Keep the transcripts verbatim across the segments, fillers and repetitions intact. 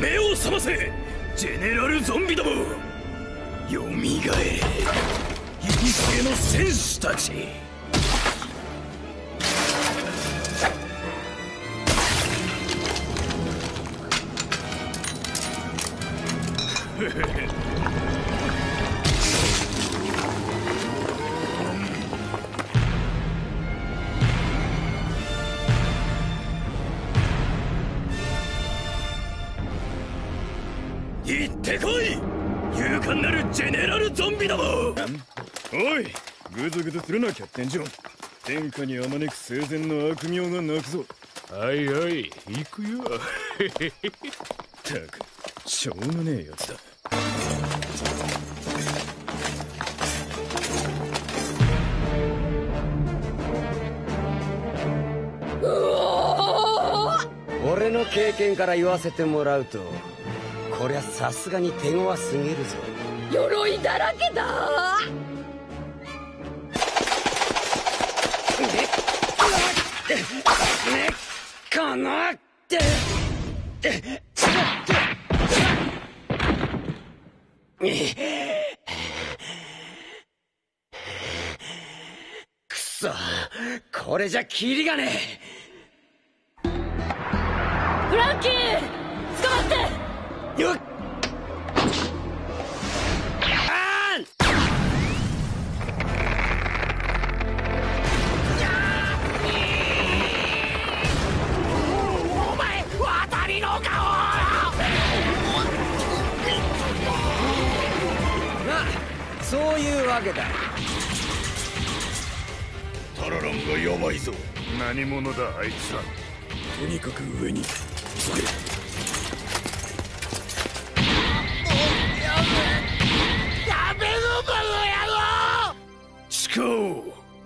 目を覚ませジェネラルゾンビども。よみがえれ古の戦士たち。行ってこい勇敢なるジェネラルゾンビども。 おい、グズグズするなキャプテンジョン。天下にあまねく生前の悪名が泣くぞ。 はいはい、行くよ。 たくしょうがねえやつだ。 俺の経験から言わせてもらうと、こりゃさすがに手強すぎるぞ。 鎧だらけだ。 このくそ、これじゃキリがねえ。 フランキー捕まって。 よっそういうわけだ。 タラランがやばいぞ。 何者だあいつら。 とにかく上に急げ。 やべのバカ野郎。 地下を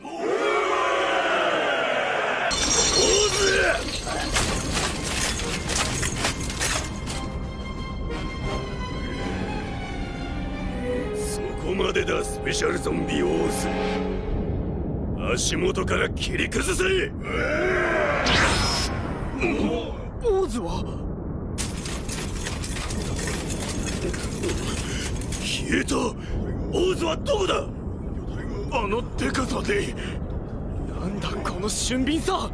ここまでだ。スペシャルゾンビオーズ、足元から切り崩せ。 オーズは消えた。オーズはどこだ。あのデカさで。 なんだこの俊敏さ。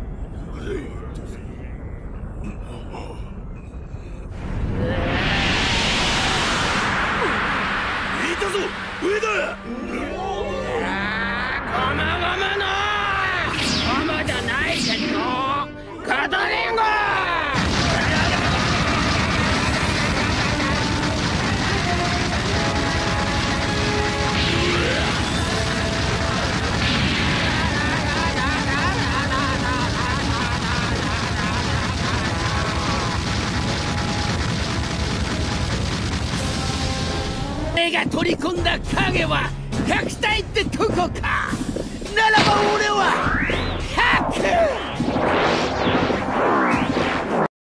いたぞ上だ。 ゴムゴムのゴムじゃないけどガトリング。俺が取り込んだ影はひゃく体ってとこか。ならば俺はひゃく